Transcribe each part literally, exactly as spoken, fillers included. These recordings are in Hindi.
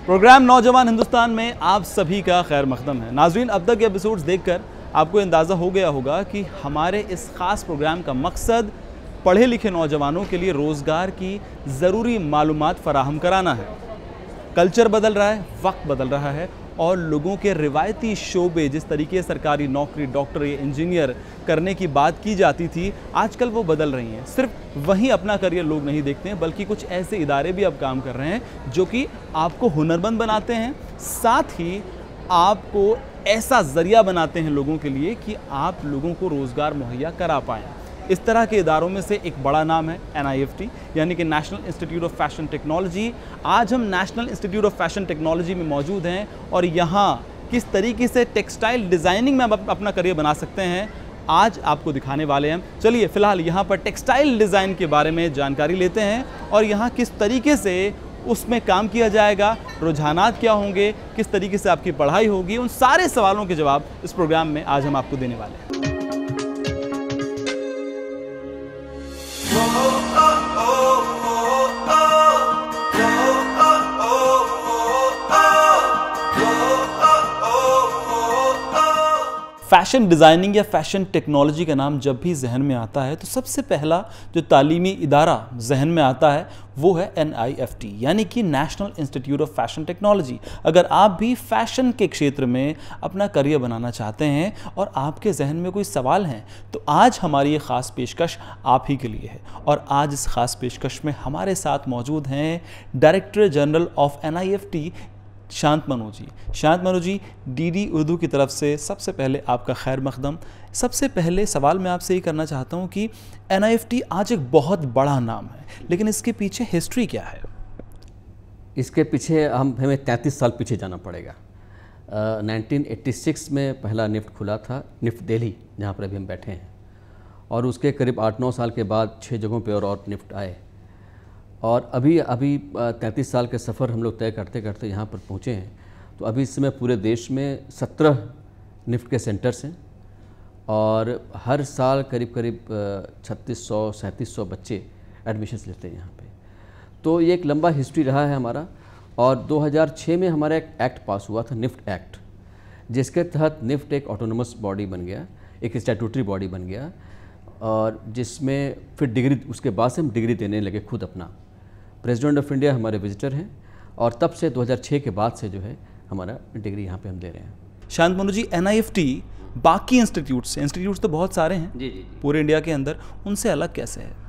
प्रोग्राम नौजवान हिंदुस्तान में आप सभी का खैर मकदम है। नाज़रीन, अब तक के एपिसोड्स देखकर आपको अंदाज़ा हो गया होगा कि हमारे इस ख़ास प्रोग्राम का मकसद पढ़े लिखे नौजवानों के लिए रोज़गार की ज़रूरी मालूमात फ़राहम कराना है। कल्चर बदल रहा है, वक्त बदल रहा है और लोगों के रिवायती शोबे जिस तरीके सरकारी नौकरी, डॉक्टर या इंजीनियर करने की बात की जाती थी, आजकल वो बदल रही हैं। सिर्फ वहीं अपना करियर लोग नहीं देखते हैं, बल्कि कुछ ऐसे इदारे भी अब काम कर रहे हैं जो कि आपको हुनरमंद बनाते हैं, साथ ही आपको ऐसा ज़रिया बनाते हैं लोगों के लिए कि आप लोगों को रोज़गार मुहैया करा पाएँ। इस तरह के इदारों में से एक बड़ा नाम है एन आई एफ टी, यानी कि National Institute of Fashion Technology. आज हम National Institute of Fashion Technology में मौजूद हैं और यहाँ किस तरीके से टेक्सटाइल डिज़ाइनिंग में आप अपना करियर बना सकते हैं, आज आपको दिखाने वाले हैं। चलिए फ़िलहाल यहाँ पर टेक्सटाइल डिज़ाइन के बारे में जानकारी लेते हैं और यहाँ किस तरीके से उसमें काम किया जाएगा, रुझानात क्या होंगे, किस तरीके से आपकी पढ़ाई होगी, उन सारे सवालों के जवाब इस प्रोग्राम में आज हम आपको देने वाले हैं। फैशन डिज़ाइनिंग या फैशन टेक्नोलॉजी का नाम जब भी जहन में आता है तो सबसे पहला जो तालीमी इदारा जहन में आता है वो है एन आई एफ टी, यानी कि National Institute of Fashion Technology. अगर आप भी फैशन के क्षेत्र में अपना करियर बनाना चाहते हैं और आपके जहन में कोई सवाल हैं तो आज हमारी ये ख़ास पेशकश आप ही के लिए है। और आज इस ख़ास पेशकश में हमारे साथ मौजूद हैं director general of N I F T Shant Manu ji. Shant Manu ji, D D Urdu की तरफ से सबसे पहले आपका खैर मकदम। सबसे पहले सवाल मैं आपसे ये करना चाहता हूँ कि एन आई एफ टी आज एक बहुत बड़ा नाम है, लेकिन इसके पीछे हिस्ट्री क्या है? इसके पीछे हम हमें तैंतीस साल पीछे जाना पड़ेगा। नाइनटीन एट्टी सिक्स में पहला निफ्ट खुला था, निफ्ट दिल्ली, जहाँ पर अभी हम बैठे हैं, और उसके करीब आठ नौ साल के बाद छः जगहों पर और, और निफ्ट आए और अभी अभी तैंतीस साल के सफ़र हम लोग तय करते करते यहाँ पर पहुँचे हैं। तो अभी इस समय पूरे देश में सत्रह निफ्ट के सेंटर्स हैं और हर साल करीब करीब छत्तीस सौ सैंतीस सौ बच्चे एडमिशन्स लेते हैं यहाँ पे। तो ये एक लंबा हिस्ट्री रहा है हमारा। और दो हज़ार छह में हमारा एक एक्ट पास हुआ था, निफ्ट एक्ट, जिसके तहत निफ्ट एक ऑटोनोमस बॉडी बन गया, एक स्टैट्यूटरी बॉडी बन गया, और जिसमें फिर डिग्री, उसके बाद से हम डिग्री देने लगे खुद अपना। प्रेसिडेंट ऑफ इंडिया हमारे विजिटर हैं और तब से दो हज़ार छह के बाद से जो है हमारा डिग्री यहाँ पे हम दे रहे हैं। Shant Manu ji, N I F T बाकी इंस्टीट्यूट से, इंस्टीट्यूट्स तो बहुत सारे हैं जी जी पूरे इंडिया के अंदर, उनसे अलग कैसे है?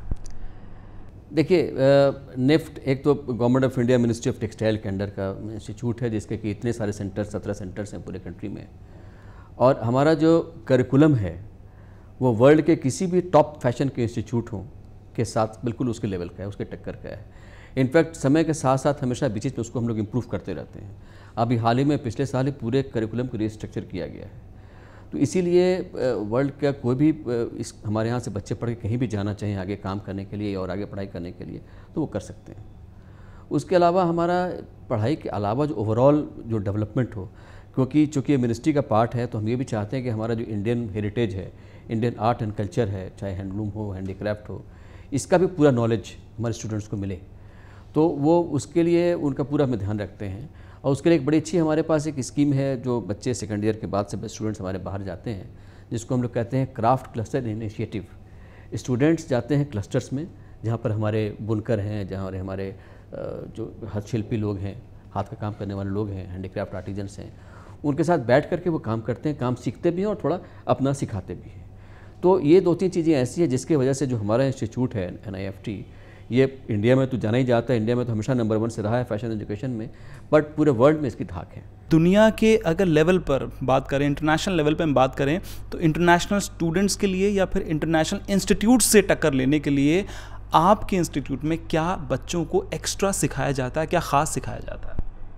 देखिए, निफ्ट एक तो government of India ministry of textile के अंडर का इंस्टीट्यूट है, जिसके कि इतने सारे सेंटर, सत्रह सेंटर्स हैं पूरे कंट्री में। और हमारा जो करिकुलम है वो वर्ल्ड के किसी भी टॉप फैशन के इंस्टीट्यूट हों के साथ बिल्कुल उसके लेवल का है, उसके टक्कर का है। इनफैक्ट समय के साथ साथ हमेशा बीच में उसको हम लोग इम्प्रूव करते रहते हैं। अभी हाल ही में पिछले साल ही पूरे करिकुलम को रीस्ट्रक्चर किया गया है। तो इसीलिए वर्ल्ड का कोई भी इस हमारे यहाँ से बच्चे पढ़ के कहीं भी जाना चाहें आगे काम करने के लिए और आगे पढ़ाई करने के लिए तो वो कर सकते हैं। उसके अलावा हमारा पढ़ाई के अलावा जो ओवरऑल जो डेवलपमेंट हो, क्योंकि चूँकि ये मिनिस्ट्री का पार्ट है, तो हम ये भी चाहते हैं कि हमारा जो इंडियन हेरिटेज है, इंडियन आर्ट एंड कल्चर है, चाहे हैंडलूम हो, हैंडीक्राफ्ट हो, इसका भी पूरा नॉलेज हमारे स्टूडेंट्स को मिले। तो वो उसके लिए उनका पूरा हम ध्यान रखते हैं। और उसके लिए एक बड़ी अच्छी हमारे पास एक स्कीम है, जो बच्चे सेकेंड ईयर के बाद से स्टूडेंट्स हमारे बाहर जाते हैं, जिसको हम लोग कहते हैं क्राफ्ट क्लस्टर इनिशिएटिव। स्टूडेंट्स जाते हैं क्लस्टर्स में, जहाँ पर हमारे बुनकर हैं, जहाँ हमारे जो हस्तशिल्पी लोग हैं, हाथ का काम करने वाले लोग हैं, हैंडीक्राफ्ट आर्टिजन्स हैं, उनके साथ बैठ करके वो काम करते हैं, काम सीखते भी हैं और थोड़ा अपना सिखाते भी हैं। तो ये दो तीन चीज़ें ऐसी हैं जिसकी वजह से जो हमारा इंस्टीट्यूट है एन आई एफ टी, ये इंडिया में तो जाना ही जाता है, इंडिया में तो हमेशा नंबर वन से रहा है फैशन एजुकेशन में, बट पूरे वर्ल्ड में इसकी धाक है। दुनिया के अगर लेवल पर बात करें, इंटरनेशनल लेवल पर हम बात करें, तो इंटरनेशनल स्टूडेंट्स के लिए या फिर इंटरनेशनल इंस्टीट्यूट से टक्कर लेने के लिए आपके इंस्टीट्यूट में क्या बच्चों को एक्स्ट्रा सिखाया जाता है, क्या ख़ास सिखाया जाता है?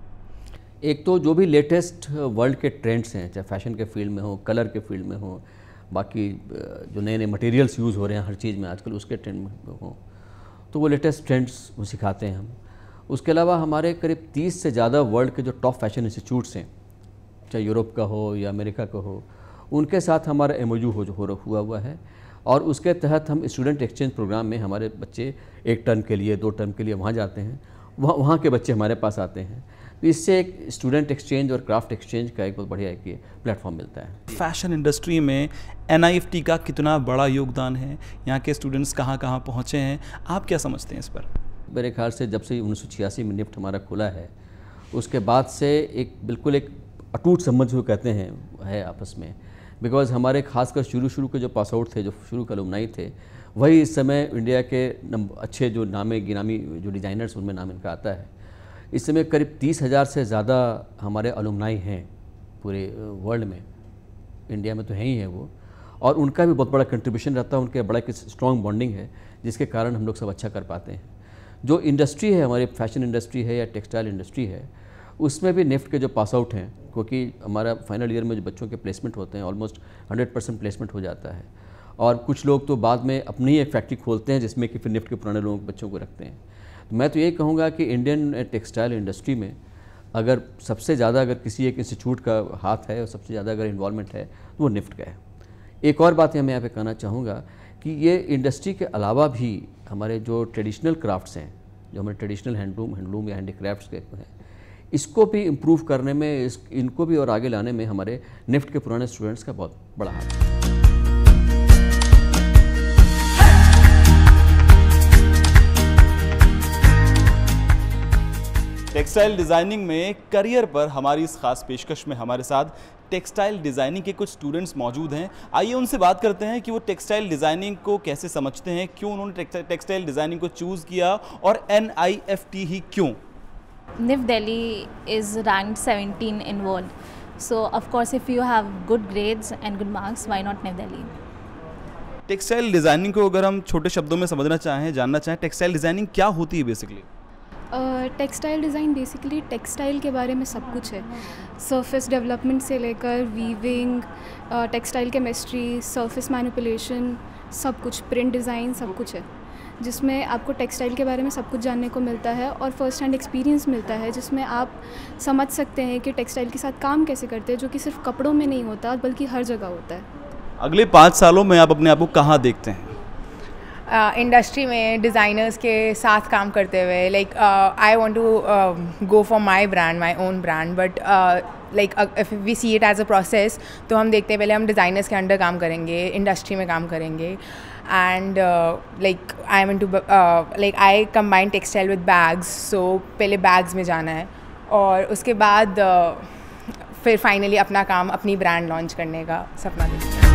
एक तो जो भी लेटेस्ट वर्ल्ड के ट्रेंड्स हैं, चाहे फैशन के फील्ड में हो, कलर के फील्ड में हो, बाकी जो नए नए मटेरियल्स यूज़ हो रहे हैं हर चीज़ में आजकल, उसके ट्रेंड में हो, तो वो लेटेस्ट ट्रेंड्स वो सिखाते हैं हम। उसके अलावा हमारे करीब तीस से ज़्यादा वर्ल्ड के जो टॉप फैशन इंस्टीट्यूट्स हैं, चाहे यूरोप का हो या अमेरिका का हो, उनके साथ हमारा एम ओ यू हो हुआ हुआ है। और उसके तहत हम स्टूडेंट एक्सचेंज प्रोग्राम में हमारे बच्चे एक टर्म के लिए, दो टर्म के लिए वहाँ जाते हैं, वहाँ वहाँ के बच्चे हमारे पास आते हैं, तो इससे एक स्टूडेंट एक्सचेंज और क्राफ्ट एक्सचेंज का एक बहुत बढ़िया एक प्लेटफॉर्म मिलता है। फैशन इंडस्ट्री में एन आई एफ टी का कितना बड़ा योगदान है, यहाँ के स्टूडेंट्स कहाँ कहाँ पहुँचे हैं, आप क्या समझते हैं इस पर? मेरे ख्याल से जब से उन्नीस सौ छियासी में निफ्ट हमारा खुला है, उसके बाद से एक बिल्कुल एक अटूट संबंध जो कहते हैं है आपस में। बिकॉज हमारे खासकर शुरू शुरू के जो पास आउट थे, जो शुरू के अलुमनाई थे, वही इस समय इंडिया के अच्छे जो नामे गिनामी जो डिज़ाइनर्स उनमें नाम इनका आता है। इस समय करीब तीस हज़ार से ज़्यादा हमारे अलुमनाई हैं पूरे वर्ल्ड में, इंडिया में तो है ही है वो, और उनका भी बहुत बड़ा कंट्रीब्यूशन रहता है, उनके बड़ा एक स्ट्रॉन्ग बॉन्डिंग है जिसके कारण हम लोग सब अच्छा कर पाते हैं। जो इंडस्ट्री है हमारी, फैशन इंडस्ट्री है या टेक्सटाइल इंडस्ट्री है, उसमें भी निफ्ट के जो पास आउट हैं, क्योंकि हमारा फाइनल ईयर में जो बच्चों के प्लेसमेंट होते हैं ऑलमोस्ट हंड्रेड परसेंट प्लेसमेंट हो जाता है, और कुछ लोग तो बाद में अपनी ही एक फैक्ट्री खोलते हैं जिसमें कि फिर निफ्ट के पुराने लोगों बच्चों को रखते हैं। तो मैं तो यही कहूँगा कि इंडियन टेक्सटाइल इंडस्ट्री में अगर सबसे ज़्यादा अगर किसी एक इंस्टीट्यूट का हाथ है और सबसे ज़्यादा अगर इन्वॉल्वमेंट है तो वो निफ्ट का है। एक और बात मैं यहाँ पे कहना चाहूँगा कि ये इंडस्ट्री के अलावा भी हमारे जो ट्रेडिशनल क्राफ्ट्स हैं, जो हमारे ट्रेडिशनल हैंडलूम हैंडलूम या हैंडीक्राफ्ट्स के हैं, इसको भी इम्प्रूव करने में, इस इनको भी और आगे लाने में हमारे निफ्ट के पुराने स्टूडेंट्स का बहुत बड़ा हाथ है। टेक्सटाइल डिज़ाइनिंग में करियर पर हमारी इस खास पेशकश में हमारे साथ टेक्सटाइल डिज़ाइनिंग के कुछ स्टूडेंट्स मौजूद हैं। आइए उनसे बात करते हैं कि वो टेक्सटाइल डिज़ाइनिंग को कैसे समझते हैं, क्यों उन्होंने टेक्सटाइल डिज़ाइनिंग को चूज़ किया और एन आई एफ टी ही क्यों। NIFT Delhi is ranked seventeen in world, so of course if you have good grades and good marks, why not NIFT Delhi. Textile designing को अगर हम छोटे शब्दों में समझना चाहें, जानना चाहें, टेक्सटाइल डिज़ाइनिंग क्या होती है basically? Textile design basically textile के बारे में सब कुछ है, सरफेस डेवलपमेंट से लेकर weaving, textile chemistry, surface manipulation, सब कुछ, प्रिंट डिज़ाइन, सब कुछ है, जिसमें आपको टेक्सटाइल के बारे में सब कुछ जानने को मिलता है और फर्स्ट हैंड एक्सपीरियंस मिलता है, जिसमें आप समझ सकते हैं कि टेक्सटाइल के साथ काम कैसे करते हैं, जो कि सिर्फ कपड़ों में नहीं होता बल्कि हर जगह होता है। अगले पाँच सालों में आप अपने आप को कहाँ देखते हैं? इंडस्ट्री uh, में डिज़ाइनर्स के साथ काम करते हुए, like I want to go for my brand, my own brand, but like if we see it as a process, तो हम देखते हैं पहले हम डिज़ाइनर्स के अंडर काम करेंगे, इंडस्ट्री में काम करेंगे, and like I am into like I combine textile with bags, so पहले बैग्स में जाना है और उसके बाद uh, फिर फाइनली अपना काम, अपनी ब्रांड लॉन्च करने का सपना देखते हैं।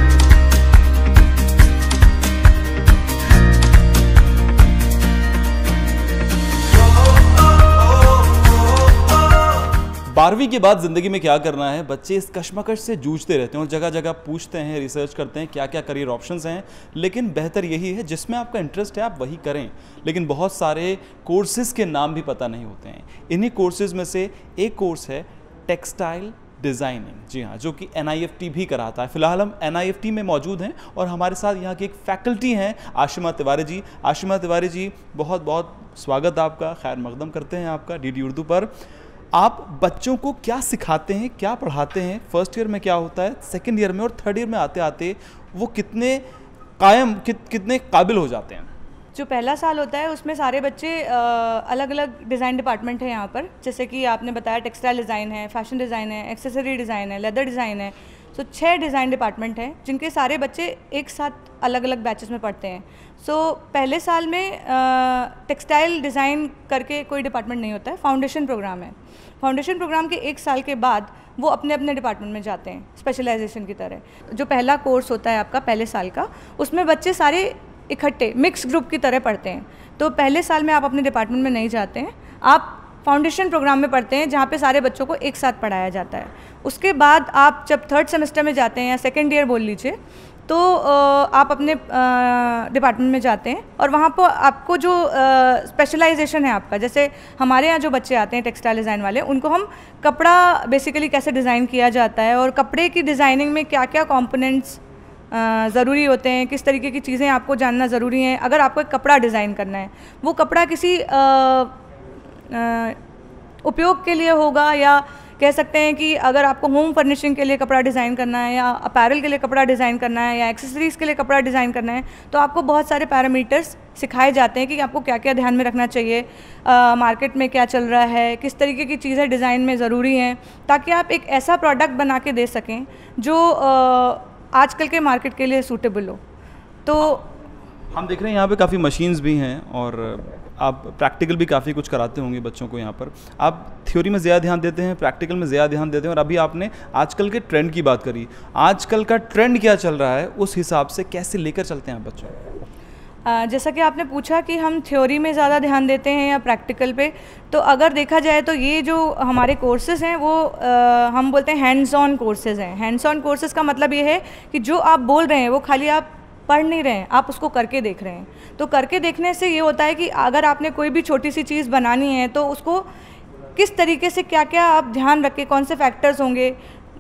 बारहवीं के बाद ज़िंदगी में क्या करना है, बच्चे इस कश्मकश से जूझते रहते हैं और जगह जगह पूछते हैं, रिसर्च करते हैं क्या क्या करियर ऑप्शंस हैं, लेकिन बेहतर यही है जिसमें आपका इंटरेस्ट है आप वही करें। लेकिन बहुत सारे कोर्सेज़ के नाम भी पता नहीं होते हैं। इन्हीं कोर्सेज़ में से एक कोर्स है टेक्सटाइल डिज़ाइनिंग, जी हाँ, जो कि एन आई एफ टी भी कराता है। फिलहाल हम एन आई एफ टी में मौजूद हैं और हमारे साथ यहाँ की एक फैकल्टी हैं आशिमा तिवारी जी। आशिमा तिवारी जी, बहुत बहुत स्वागत आपका, खैर मकदम करते हैं आपका डी डी उर्दू पर। आप बच्चों को क्या सिखाते हैं, क्या पढ़ाते हैं? फर्स्ट ईयर में क्या होता है, सेकंड ईयर में और थर्ड ईयर में आते आते वो कितने कायम कित, कितने काबिल हो जाते हैं? जो पहला साल होता है उसमें सारे बच्चे अलग अलग डिज़ाइन डिपार्टमेंट है यहाँ पर, जैसे कि आपने बताया टेक्सटाइल डिज़ाइन है, फैशन डिज़ाइन है, एक्सेसरी डिज़ाइन है, लेदर डिज़ाइन है। सो so, छः डिज़ाइन डिपार्टमेंट हैं जिनके सारे बच्चे एक साथ अलग अलग बैचेस में पढ़ते हैं। सो so, पहले साल में टेक्सटाइल डिज़ाइन करके कोई डिपार्टमेंट नहीं होता है, फाउंडेशन प्रोग्राम है। फाउंडेशन प्रोग्राम के एक साल के बाद वो अपने अपने डिपार्टमेंट में जाते हैं स्पेशलाइजेशन की तरह। जो पहला कोर्स होता है आपका पहले साल का, उसमें बच्चे सारे इकट्ठे मिक्स ग्रुप की तरह पढ़ते हैं। तो पहले साल में आप अपने डिपार्टमेंट में नहीं जाते हैं, आप फाउंडेशन प्रोग्राम में पढ़ते हैं जहाँ पे सारे बच्चों को एक साथ पढ़ाया जाता है। उसके बाद आप जब थर्ड सेमेस्टर में जाते हैं या सेकेंड ईयर बोल लीजिए, तो आप अपने डिपार्टमेंट में जाते हैं और वहाँ पर आपको जो स्पेशलाइजेशन है आपका, जैसे हमारे यहाँ जो बच्चे आते हैं टेक्सटाइल डिज़ाइन वाले, उनको हम कपड़ा बेसिकली कैसे डिज़ाइन किया जाता है और कपड़े की डिज़ाइनिंग में क्या क्या कंपोनेंट्स ज़रूरी होते हैं, किस तरीके की चीज़ें आपको जानना ज़रूरी हैं। अगर आपको एक कपड़ा डिज़ाइन करना है, वो कपड़ा किसी आ, आ, उपयोग के लिए होगा या कह सकते हैं कि अगर आपको होम फर्निशिंग के लिए कपड़ा डिज़ाइन करना है या अपैरल के लिए कपड़ा डिज़ाइन करना है या एक्सेसरीज़ के लिए कपड़ा डिज़ाइन करना है, तो आपको बहुत सारे पैरामीटर्स सिखाए जाते हैं कि आपको क्या क्या ध्यान में रखना चाहिए, मार्केट में क्या चल रहा है, किस तरीके की चीज़ें डिज़ाइन में ज़रूरी हैं, ताकि आप एक ऐसा प्रोडक्ट बना के दे सकें जो आ, आजकल के मार्केट के लिए सूटेबल हो। तो हम देख रहे हैं यहाँ पे काफ़ी मशीन्स भी हैं और आप प्रैक्टिकल भी काफ़ी कुछ कराते होंगे बच्चों को। यहाँ पर आप थ्योरी में ज़्यादा ध्यान देते हैं, प्रैक्टिकल में ज़्यादा ध्यान देते हैं, और अभी आपने आजकल के ट्रेंड की बात करी। आजकल का ट्रेंड क्या चल रहा है, उस हिसाब से कैसे लेकर चलते हैं आप बच्चों को? जैसा कि आपने पूछा कि हम थ्योरी में ज़्यादा ध्यान देते हैं या प्रैक्टिकल पे, तो अगर देखा जाए तो ये जो हमारे कोर्सेज़ हैं वो आ, हम बोलते हैं हैंड्स ऑन कोर्सेज़ हैं। हैंड्स ऑन कोर्सेज़ का मतलब ये है कि जो आप बोल रहे हैं वो खाली आप पढ़ नहीं रहे हैं, आप उसको करके देख रहे हैं। तो करके देखने से ये होता है कि अगर आपने कोई भी छोटी सी चीज़ बनानी है तो उसको किस तरीके से क्या क्या आप ध्यान रखें, कौन से फैक्टर्स होंगे,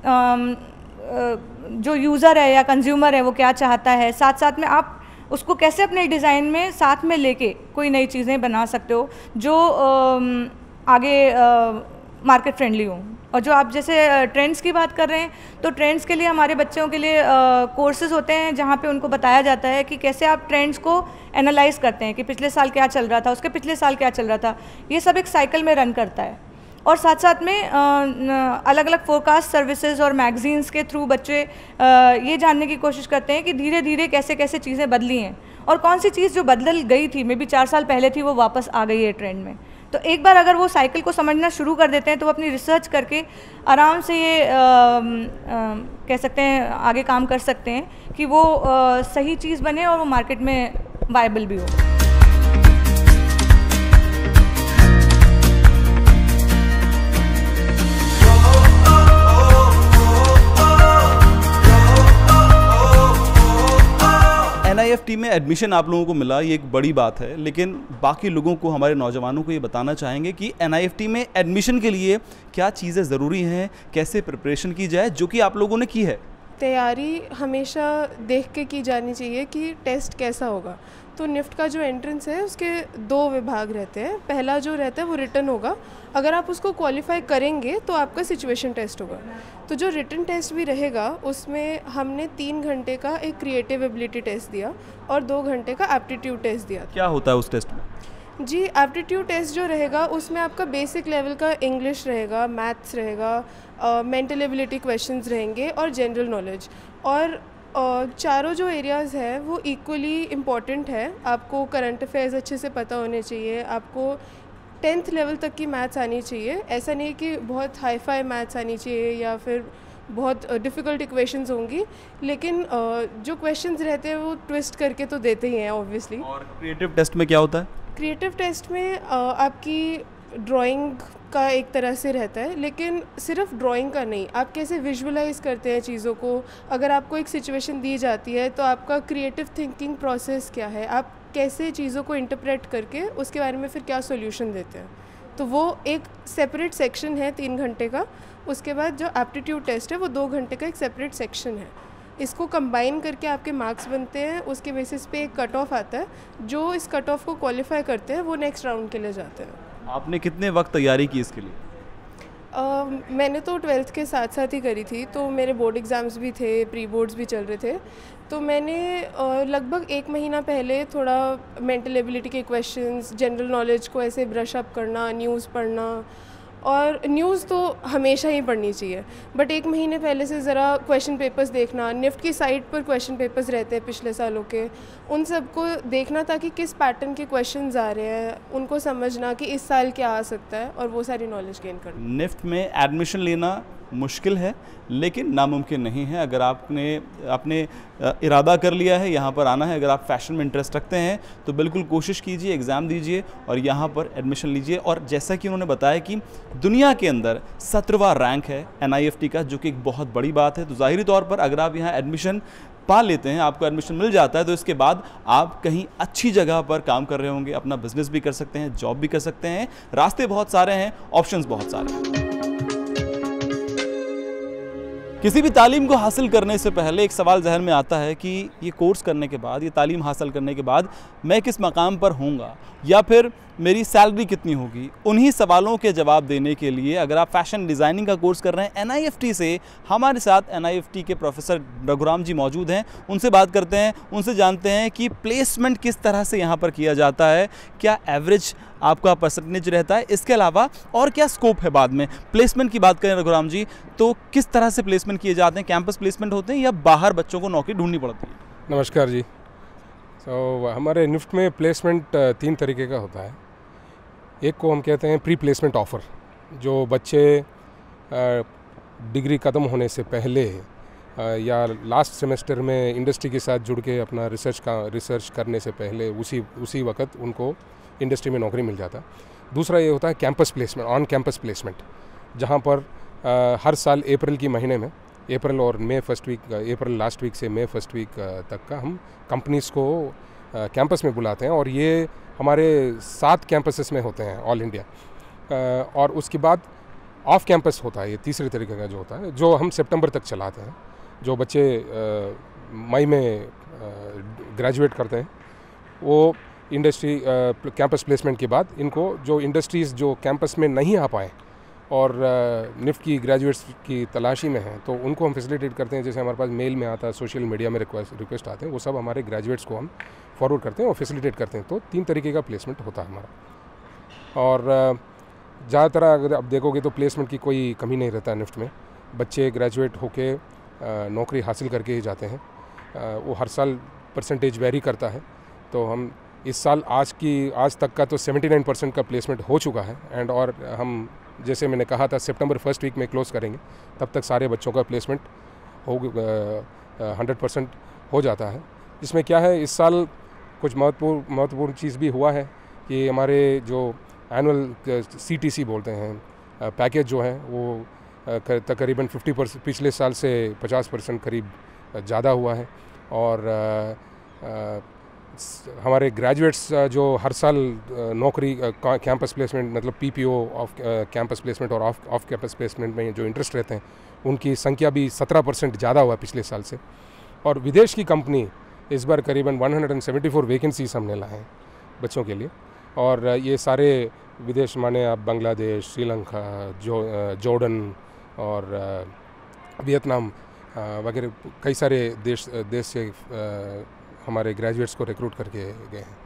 जो यूज़र है या कंज्यूमर है वो क्या चाहता है, साथ साथ में आप उसको कैसे अपने डिज़ाइन में साथ में लेके कोई नई चीज़ें बना सकते हो जो आगे मार्केट फ्रेंडली हो। और जो आप जैसे ट्रेंड्स की बात कर रहे हैं, तो ट्रेंड्स के लिए हमारे बच्चों के लिए कोर्सेज़ होते हैं जहाँ पे उनको बताया जाता है कि कैसे आप ट्रेंड्स को एनालाइज करते हैं कि पिछले साल क्या चल रहा था, उसके पिछले साल क्या चल रहा था। ये सब एक साइकिल में रन करता है। और साथ साथ में अलग अलग फोरकास्ट सर्विसेज और मैगजीन्स के थ्रू बच्चे आ, ये जानने की कोशिश करते हैं कि धीरे धीरे कैसे कैसे चीज़ें बदली हैं और कौन सी चीज़ जो बदल गई थी, मे बी चार साल पहले थी, वो वापस आ गई है ट्रेंड में। तो एक बार अगर वो साइकिल को समझना शुरू कर देते हैं तो वो अपनी रिसर्च करके आराम से ये आ, आ, कह सकते हैं आगे काम कर सकते हैं कि वो आ, सही चीज़ बने और वो मार्केट में वायबल भी हो। एन आई एफ टी में एडमिशन आप लोगों को मिला, ये एक बड़ी बात है, लेकिन बाकी लोगों को, हमारे नौजवानों को ये बताना चाहेंगे कि एन आई एफ टी में एडमिशन के लिए क्या चीज़ें ज़रूरी हैं, कैसे प्रिपरेशन की जाए, जो कि आप लोगों ने की है। तैयारी हमेशा देख के की जानी चाहिए कि टेस्ट कैसा होगा। तो निफ्ट का जो एंट्रेंस है उसके दो विभाग रहते हैं। पहला जो रहता है वो रिटन होगा, अगर आप उसको क्वालिफाई करेंगे तो आपका सिचुएशन टेस्ट होगा। तो जो रिटन टेस्ट भी रहेगा उसमें हमने तीन घंटे का एक क्रिएटिव एबिलिटी टेस्ट दिया और दो घंटे का एप्टीट्यूड टेस्ट दिया। क्या होता है उस टेस्ट में? जी, एप्टीट्यूड टेस्ट जो रहेगा उसमें आपका बेसिक लेवल का इंग्लिश रहेगा, मैथ्स रहेगा, मेंटल एबिलिटी क्वेश्चंस रहेंगे और जनरल नॉलेज। और uh, चारों जो एरियाज़ हैं वो इक्वली इम्पॉर्टेंट है। आपको करंट अफेयर्स अच्छे से पता होने चाहिए, आपको टेंथ लेवल तक की मैथ्स आनी चाहिए। ऐसा नहीं कि बहुत हाई फाई मैथ्स आनी चाहिए या फिर बहुत डिफ़िकल्ट इक्वेशंस होंगी, लेकिन uh, जो क्वेश्चंस रहते हैं वो ट्विस्ट करके तो देते ही हैं ऑब्वियसली। और क्रिएटिव टेस्ट में क्या होता है? क्रिएटिव टेस्ट में uh, आपकी ड्राइंग का एक तरह से रहता है, लेकिन सिर्फ ड्राइंग का नहीं, आप कैसे विजुअलाइज करते हैं चीज़ों को। अगर आपको एक सिचुएशन दी जाती है तो आपका क्रिएटिव थिंकिंग प्रोसेस क्या है, आप कैसे चीज़ों को इंटरप्रेट करके उसके बारे में फिर क्या सॉल्यूशन देते हैं। तो वो एक सेपरेट सेक्शन है तीन घंटे का। उसके बाद जो एप्टीट्यूड टेस्ट है वो दो घंटे का एक सेपरेट सेक्शन है। इसको कंबाइन करके आपके मार्क्स बनते हैं, उसके बेसिस पे एक कट ऑफ आता है। जो इस कट ऑफ को क्वालिफाई करते हैं वो नेक्स्ट राउंड के लिए जाते हैं। आपने कितने वक्त तैयारी की इसके लिए? Uh, मैंने तो ट्वेल्थ के साथ साथ ही करी थी, तो मेरे बोर्ड एग्ज़ाम्स भी थे, प्री बोर्ड्स भी चल रहे थे। तो मैंने uh, लगभग एक महीना पहले थोड़ा मेंटल एबिलिटी के क्वेश्चंस, जनरल नॉलेज को ऐसे ब्रश अप करना, न्यूज़ पढ़ना। और न्यूज़ तो हमेशा ही पढ़नी चाहिए, बट एक महीने पहले से ज़रा क्वेश्चन पेपर्स देखना। निफ्ट की साइट पर क्वेश्चन पेपर्स रहते हैं पिछले सालों के, उन सबको देखना ताकि किस पैटर्न के क्वेश्चंस आ रहे हैं, उनको समझना कि इस साल क्या आ सकता है और वो सारी नॉलेज गेन करना। निफ्ट में एडमिशन लेना मुश्किल है लेकिन नामुमकिन नहीं है। अगर आपने अपने इरादा कर लिया है यहाँ पर आना है, अगर आप फैशन में इंटरेस्ट रखते हैं तो बिल्कुल कोशिश कीजिए, एग्ज़ाम दीजिए और यहाँ पर एडमिशन लीजिए। और जैसा कि उन्होंने बताया कि दुनिया के अंदर सत्रहवां रैंक है एन आई एफ टी का, जो कि एक बहुत बड़ी बात है। तो ज़ाहिरी तौर पर अगर आप यहाँ एडमिशन पा लेते हैं, आपको एडमिशन मिल जाता है, तो इसके बाद आप कहीं अच्छी जगह पर काम कर रहे होंगे, अपना बिजनेस भी कर सकते हैं, जॉब भी कर सकते हैं। रास्ते बहुत सारे हैं, ऑप्शंस बहुत सारे हैं। किसी भी तालीम को हासिल करने से पहले एक सवाल जहन में आता है कि ये कोर्स करने के बाद, ये तालीम हासिल करने के बाद मैं किस मकाम पर होऊंगा, या फिर मेरी सैलरी कितनी होगी, उन्हीं सवालों के जवाब देने के लिए अगर आप फैशन डिज़ाइनिंग का कोर्स कर रहे हैं एन आई एफ टी से, हमारे साथ एन आई एफ टी के प्रोफेसर रघुराम जी मौजूद हैं। उनसे बात करते हैं, उनसे जानते हैं कि प्लेसमेंट किस तरह से यहाँ पर किया जाता है, क्या एवरेज आपका परसेंटेज रहता है, इसके अलावा और क्या स्कोप है बाद में। प्लेसमेंट की बात करें रघुराम जी, तो किस तरह से प्लेसमेंट किए जाते हैं, कैंपस प्लेसमेंट होते हैं या बाहर बच्चों को नौकरी ढूंढनी पड़ती है? नमस्कार जी। तो so, हमारे निफ्ट में प्लेसमेंट तीन तरीके का होता है। एक को हम कहते हैं प्री प्लेसमेंट ऑफ़र, जो बच्चे डिग्री ख़त्म होने से पहले या लास्ट सेमेस्टर में इंडस्ट्री के साथ जुड़ के अपना रिसर्च का रिसर्च करने से पहले उसी उसी वक्त उनको इंडस्ट्री में नौकरी मिल जाता है। दूसरा ये होता है campus placement, on campus placement, जहाँ पर आ, हर साल अप्रैल की महीने में, अप्रैल और May first week, April last week से मई फर्स्ट वीक तक का हम कंपनीज़ को कैंपस में बुलाते हैं, और ये हमारे सात कैंपसेस में होते हैं ऑल इंडिया। और उसके बाद ऑफ कैंपस होता है, ये तीसरे तरीके का जो होता है, जो हम सितंबर तक चलाते हैं। जो बच्चे मई में ग्रेजुएट करते हैं, वो इंडस्ट्री कैंपस प्लेसमेंट के बाद इनको जो इंडस्ट्रीज़ जो कैंपस में नहीं आ पाए और निफ्ट की ग्रेजुएट्स की तलाशी में हैं, तो उनको हम फैसिलिटेट करते हैं। जैसे हमारे पास मेल में आता है, सोशल मीडिया में रिक्वेस्ट रिक्वेस्ट आते हैं, वो सब हमारे ग्रेजुएट्स को हम फॉरवर्ड करते हैं और फैसिलिटेट करते हैं। तो तीन तरीके का प्लेसमेंट होता है हमारा। और ज़्यादातर अगर आप देखोगे तो प्लेसमेंट की कोई कमी नहीं रहता है निफ्ट में। बच्चे ग्रेजुएट होके नौकरी हासिल करके ही जाते हैं। वो हर साल परसेंटेज वेरी करता है। तो हम इस साल आज की आज तक का तो उन्यासी परसेंट का प्लेसमेंट हो चुका है। एंड और हम जैसे मैंने कहा था सितंबर फर्स्ट वीक में क्लोज़ करेंगे, तब तक सारे बच्चों का प्लेसमेंट हो हंड्रेड परसेंट हो जाता है। इसमें क्या है, इस साल कुछ महत्वपूर्ण महत्वपूर्ण चीज़ भी हुआ है कि हमारे जो एनुअल सी टी सी बोलते हैं पैकेज जो है, वो तकरीबन फिफ्टी परसेंट पिछले साल से पचास परसेंट करीब ज़्यादा हुआ है। और आ, आ, हमारे ग्रेजुएट्स जो हर साल नौकरी कैंपस प्लेसमेंट मतलब पीपीओ ऑफ कैंपस प्लेसमेंट और ऑफ ऑफ कैंपस प्लेसमेंट में जो इंटरेस्ट रहते हैं, उनकी संख्या भी सत्रह परसेंट ज़्यादा हुआ पिछले साल से। और विदेश की कंपनी इस बार करीबन एक सौ चौहत्तर वैकेंसीज हमने लाए हैं बच्चों के लिए। और ये सारे विदेश माने आप बांग्लादेश, श्रीलंका, जो जॉर्डन और वियतनाम वगैरह कई सारे देश देश से हमारे ग्रेजुएट्स को रिक्रूट करके गए हैं।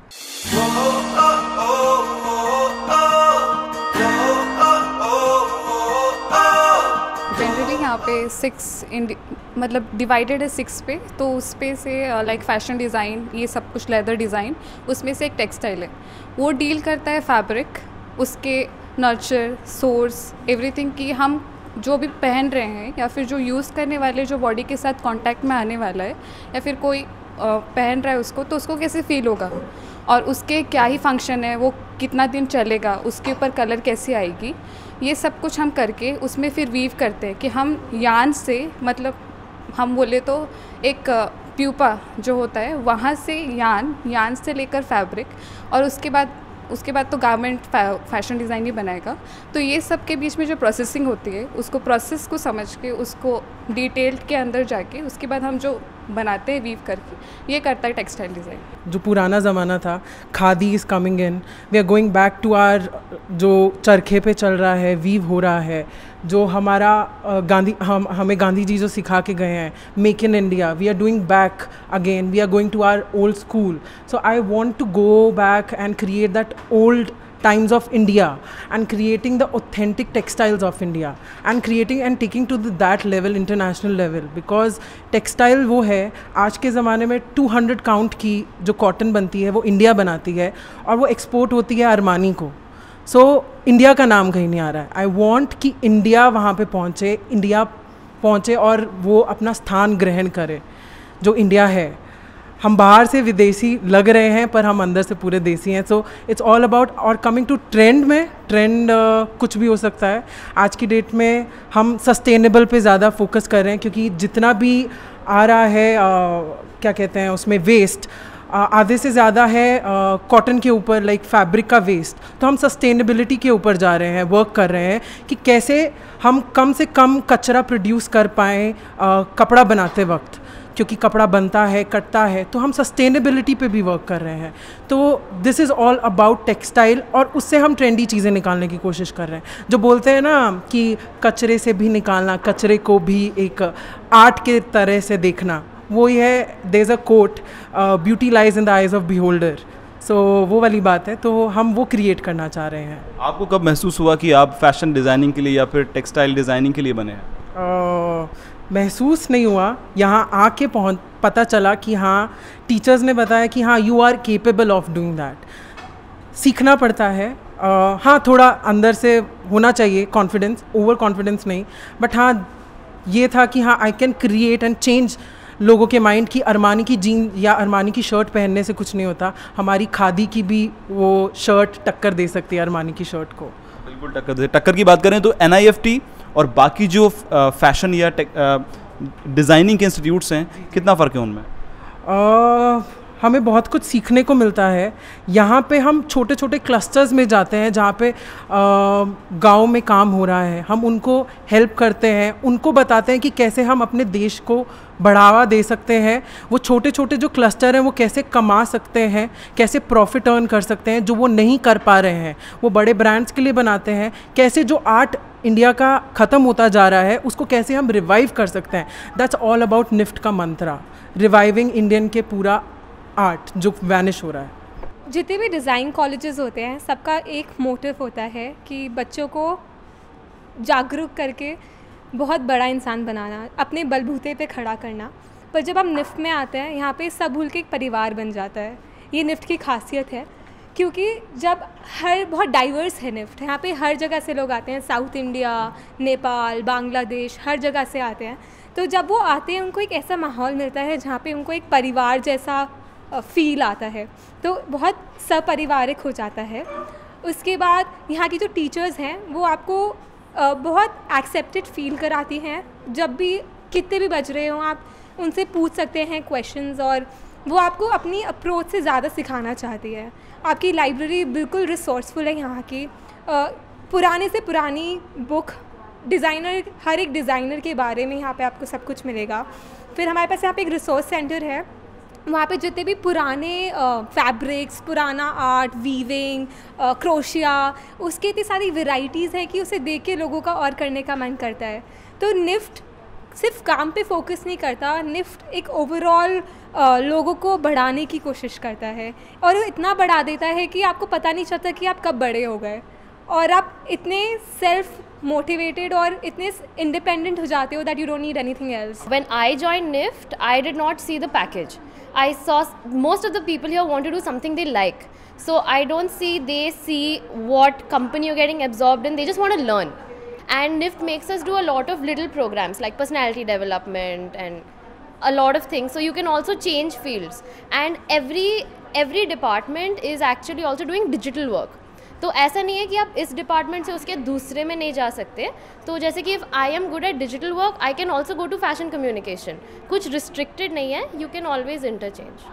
जनरली यहाँ पे सिक्स मतलब डिवाइडेड है सिक्स पे, तो उस पे से लाइक फैशन डिज़ाइन, ये सब कुछ लेदर डिज़ाइन, उसमें से एक टेक्सटाइल है, वो डील करता है फैब्रिक, उसके नर्चर, सोर्स, एवरीथिंग की हम जो भी पहन रहे हैं या फिर जो यूज़ करने वाले जो बॉडी के साथ कांटेक्ट में आने वाला है या फिर कोई पहन रहा है उसको, तो उसको कैसे फील होगा और उसके क्या ही फंक्शन है, वो कितना दिन चलेगा, उसके ऊपर कलर कैसे आएगी, ये सब कुछ हम करके उसमें फिर वीव करते हैं कि हम यान से, मतलब हम बोले तो एक प्यूपा जो होता है वहाँ से यान, यान से लेकर फैब्रिक, और उसके बाद उसके बाद तो गारमेंट फैशन डिज़ाइन ही बनाएगा। तो ये सब के बीच में जो प्रोसेसिंग होती है, उसको प्रोसेस को समझ के, उसको डिटेल्ड के अंदर जाके, उसके बाद हम जो बनाते हैं वीव करके, ये करता है टेक्सटाइल डिज़ाइन। जो पुराना ज़माना था, khadi is coming in, we are going back to our जो चरखे पे चल रहा है, वीव हो रहा है, जो हमारा गांधी हम हमें गांधी जी जो सिखा के गए हैं, make in India, we are doing back again, we are going to our old school. So I want to go back and create that old times of India and creating the authentic textiles of India and creating and taking to the, that level, international level, because textile वो है आज के ज़माने में टू हंड्रेड काउंट की जो कॉटन बनती है वो इंडिया बनाती है और वो एक्सपोर्ट होती है अरमानी को। सो so, इंडिया का नाम कहीं नहीं आ रहा है। आई वॉन्ट कि इंडिया वहाँ पे पहुँचे, इंडिया पहुँचे और वो अपना स्थान ग्रहण करे जो इंडिया है। हम बाहर से विदेशी लग रहे हैं पर हम अंदर से पूरे देसी हैं। सो इट्स ऑल अबाउट, और कमिंग टू ट्रेंड में, ट्रेंड uh, कुछ भी हो सकता है। आज की डेट में हम सस्टेनेबल पे ज़्यादा फोकस कर रहे हैं, क्योंकि जितना भी आ रहा है uh, क्या कहते हैं उसमें वेस्ट, uh, आधे से ज़्यादा है कॉटन uh, के ऊपर, लाइक फैब्रिक का वेस्ट। तो हम सस्टेनेबिलिटी के ऊपर जा रहे हैं, वर्क कर रहे हैं कि कैसे हम कम से कम कचरा प्रोड्यूस कर पाएँ uh, कपड़ा बनाते वक्त। क्योंकि कपड़ा बनता है, कटता है, तो हम सस्टेनेबिलिटी पे भी वर्क कर रहे हैं। तो this is all about textile, और उससे हम ट्रेंडी चीज़ें निकालने की कोशिश कर रहे हैं। जो बोलते हैं ना कि कचरे से भी निकालना, कचरे को भी एक आर्ट के तरह से देखना, वो ही है, there is a quote, beauty lies in the eyes of beholder. सो वो वाली बात है, तो हम वो क्रिएट करना चाह रहे हैं। आपको कब महसूस हुआ कि आप फैशन डिज़ाइनिंग के लिए या फिर टेक्सटाइल डिज़ाइनिंग के लिए बने हैं? uh, महसूस नहीं हुआ, यहाँ आके पहुँच पता चला कि हाँ, टीचर्स ने बताया कि हाँ, you are capable of doing that. सीखना पड़ता है, uh, हाँ, थोड़ा अंदर से होना चाहिए कॉन्फिडेंस, ओवर कॉन्फिडेंस नहीं, बट हाँ, ये था कि हाँ, I can create and change लोगों के माइंड की। अरमानी की जीन या अरमानी की शर्ट पहनने से कुछ नहीं होता, हमारी खादी की भी वो शर्ट टक्कर दे सकती है अरमानी की शर्ट को। बिल्कुल टक्कर दे। टक्कर की बात करें तो एन आई एफ टी और बाकी जो फैशन या डिज़ाइनिंग के इंस्टीट्यूट्स हैं, कितना फ़र्क है उनमें? uh, हमें बहुत कुछ सीखने को मिलता है। यहाँ पे हम छोटे छोटे क्लस्टर्स में जाते हैं जहाँ पे गांव में काम हो रहा है, हम उनको हेल्प करते हैं, उनको बताते हैं कि कैसे हम अपने देश को बढ़ावा दे सकते हैं। वो छोटे छोटे जो क्लस्टर हैं वो कैसे कमा सकते हैं, कैसे प्रॉफिट अर्न कर सकते हैं, जो वो नहीं कर पा रहे हैं वो बड़े ब्रांड्स के लिए बनाते हैं। कैसे जो आर्ट इंडिया का ख़त्म होता जा रहा है उसको कैसे हम रिवाइव कर सकते हैं। दैट्स ऑल अबाउट निफ्ट का मंत्रा, रिवाइविंग इंडियन के पूरा आर्ट जो वैनिश हो रहा है। जितने भी डिज़ाइन कॉलेजेस होते हैं, सबका एक मोटिव होता है कि बच्चों को जागरूक करके बहुत बड़ा इंसान बनाना, अपने बलबूते पे खड़ा करना। पर जब हम निफ्ट में आते हैं, यहाँ पे सब भूल के एक परिवार बन जाता है। ये निफ्ट की खासियत है, क्योंकि जब हर बहुत डाइवर्स है निफ्ट, यहाँ पे हर जगह से लोग आते हैं, साउथ इंडिया, नेपाल, बांग्लादेश, हर जगह से आते हैं। तो जब वो आते हैं उनको एक ऐसा माहौल मिलता है जहाँ पे उनको एक परिवार जैसा फील आता है, तो बहुत सपरिवारिक हो जाता है। उसके बाद यहाँ की जो टीचर्स हैं वो आपको बहुत एक्सेप्टेड फील कराती हैं। जब भी कितने भी बज रहे हों, आप उनसे पूछ सकते हैं क्वेश्चंस, और वो आपको अपनी अप्रोच से ज़्यादा सिखाना चाहती है। आपकी लाइब्रेरी बिल्कुल रिसोर्सफुल है यहाँ की, पुराने से पुरानी बुक, डिज़ाइनर, हर एक डिज़ाइनर के बारे में यहाँ पे आपको सब कुछ मिलेगा। फिर हमारे पास यहाँ पे एक रिसोर्स सेंटर है, वहाँ पे जितने भी पुराने फैब्रिक्स, पुराना आर्ट, वीविंग, क्रोशिया, उसकी इतनी सारी वेराइटीज़ हैं कि उसे देख के लोगों का और करने का मन करता है। तो निफ्ट सिर्फ काम पे फोकस नहीं करता, निफ्ट एक ओवरऑल लोगों को बढ़ाने की कोशिश करता है, और वो इतना बढ़ा देता है कि आपको पता नहीं चलता कि आप कब बड़े हो गए, और आप इतने सेल्फ मोटिवेटेड और इतने इंडिपेंडेंट हो जाते हो that you don't need anything else. When I joined Nift, I did not see the package. I saw most of the people here want to do something they like. So I don't see they see what company you're getting absorbed in. They just want to learn. And Nift makes us do a lot of little programs like personality development and a lot of things. So you can also change fields. And every every department is actually also doing digital work. तो ऐसा नहीं है कि आप इस डिपार्टमेंट से उसके दूसरे में नहीं जा सकते। तो जैसे कि if I am good at digital work, I can also go to fashion communication. कुछ रिस्ट्रिक्टेड नहीं है, you can always interchange.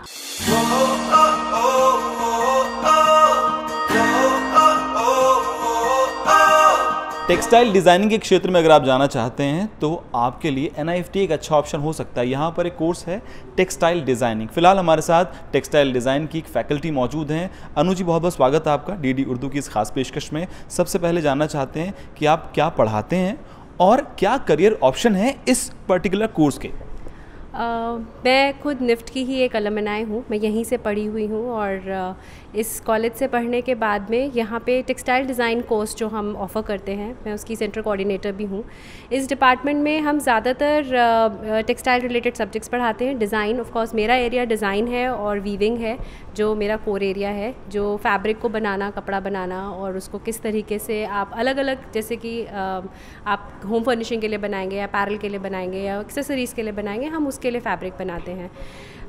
Textile designing के क्षेत्र में अगर आप जाना चाहते हैं तो आपके लिए एन आई एफ टी एक अच्छा ऑप्शन हो सकता है। यहाँ पर एक कोर्स है टेक्सटाइल डिज़ाइनिंग। फिलहाल हमारे साथ टेक्सटाइल डिज़ाइन की एक फैकल्टी मौजूद हैं। अनु जी, बहुत बहुत स्वागत है आपका डी डी उर्दू की इस खास पेशकश में। सबसे पहले जानना चाहते हैं कि आप क्या पढ़ाते हैं और क्या करियर ऑप्शन है इस पर्टिकुलर कोर्स के? Uh, मैं खुद निफ्ट की ही एक अलमनाई हूँ, मैं यहीं से पढ़ी हुई हूँ, और uh, इस कॉलेज से पढ़ने के बाद में यहाँ पे टेक्सटाइल डिज़ाइन कोर्स जो हम ऑफ़र करते हैं, मैं उसकी सेंटर कोऑर्डिनेटर भी हूँ। इस डिपार्टमेंट में हम ज़्यादातर टेक्सटाइल रिलेटेड सब्जेक्ट्स पढ़ाते हैं। डिज़ाइन, ऑफ कोर्स मेरा एरिया डिज़ाइन है और वीविंग है जो मेरा कोर एरिया है, जो फैब्रिक को बनाना, कपड़ा बनाना, और उसको किस तरीके से आप अलग अलग, जैसे कि uh, आप होम फर्निशिंग के लिए बनाएंगे या पैरल के लिए बनाएंगे या एक्सेसरीज़ के लिए बनाएंगे, हम उसके लिए फैब्रिक बनाते हैं।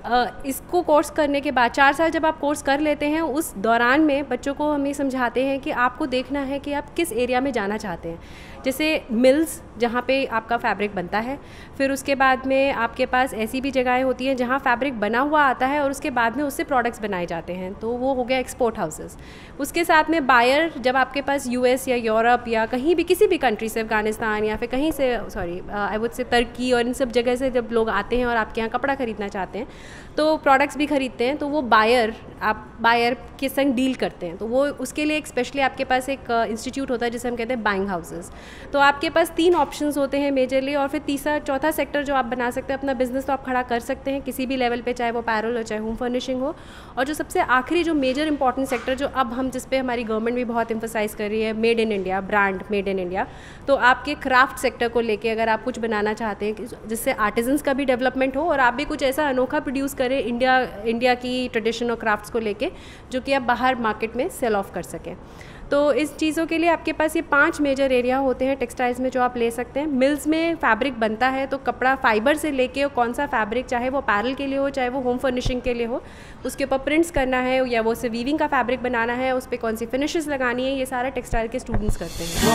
इसको कोर्स करने के बाद चार साल जब आप कोर्स कर लेते हैं, उस दौरान में बच्चों को हम ये समझाते हैं कि आपको देखना है कि आप किस एरिया में जाना चाहते हैं। जैसे मिल्स जहाँ पे आपका फैब्रिक बनता है, फिर उसके बाद में आपके पास ऐसी भी जगहें होती हैं जहाँ फैब्रिक बना हुआ आता है और उसके बाद में उससे प्रोडक्ट्स बनाए जाते हैं, तो वो हो गया एक्सपोर्ट हाउसेस। उसके साथ में बायर, जब आपके पास यूएस या यूरोप या कहीं भी किसी भी कंट्री से, अफगानिस्तान या फिर कहीं से, सॉरी आई वुड से तुर्की और इन सब जगह से जब लोग आते हैं और आपके यहाँ कपड़ा ख़रीदना चाहते हैं तो प्रोडक्ट्स भी ख़रीदते हैं, तो वो बायर, आप बायर के संग डील करते हैं, तो वो उसके लिए एक स्पेशली आपके पास एक इंस्टीट्यूट होता है जिसे हम कहते हैं बाइंग हाउसेस। तो आपके पास तीन ऑप्शंस होते हैं मेजरली, और फिर तीसरा चौथा सेक्टर जो आप बना सकते हैं अपना बिजनेस, तो आप खड़ा कर सकते हैं किसी भी लेवल पे, चाहे वो पैरल हो चाहे होम फर्निशिंग हो। और जो सबसे आखिरी जो मेजर इंपॉर्टेंट सेक्टर जो अब हम जिस पे हमारी गवर्नमेंट भी बहुत एम्फोसाइज कर रही है, made in India, brand made in India. तो आपके क्राफ्ट सेक्टर को लेके अगर आप कुछ बनाना चाहते हैं जिससे आर्टिजन्स का भी डेवलपमेंट हो और आप भी कुछ ऐसा अनोखा प्रोड्यूस करें इंडिया इंडिया की ट्रेडिशन और क्राफ्ट्स को लेके, जो कि आप बाहर मार्केट में सेल ऑफ कर सकें। तो इस चीज़ों के लिए आपके पास ये पांच मेजर एरिया होते हैं टेक्सटाइल्स में जो आप ले सकते हैं। मिल्स में फैब्रिक बनता है, तो कपड़ा फाइबर से लेके कौन सा फैब्रिक, चाहे वो पैरल के लिए हो चाहे वो होम फर्निशिंग के लिए हो, उसके ऊपर प्रिंट्स करना है या वो से वीविंग का फैब्रिक बनाना है, उस पर कौन सी फिनिशेस लगानी है, ये सारा टेक्सटाइल के स्टूडेंट्स करते हैं।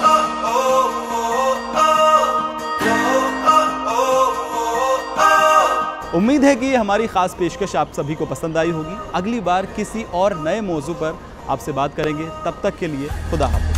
उम्मीद है कि हमारी ख़ास पेशकश आप सभी को पसंद आई होगी। अगली बार किसी और नए मौजू पर आपसे बात करेंगे, तब तक के लिए खुदा हाफ़िज़।